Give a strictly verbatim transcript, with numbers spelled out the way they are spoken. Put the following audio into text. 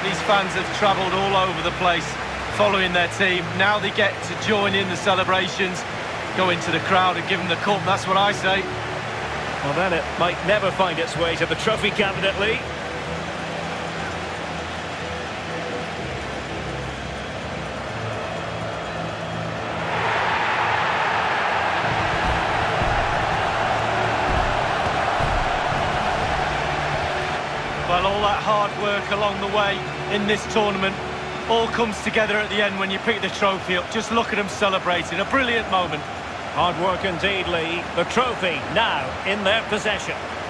These fans have travelled all over the place following their team. Now they get to join in the celebrations, go into the crowd and give them the cup. That's what I say. Well, then it might never find its way to the trophy cabinet, Lee. Well, all that hard work along the way in this tournament all comes together at the end when you pick the trophy up. Just look at them celebrating. A brilliant moment. Hard work indeed, Lee. The trophy now in their possession.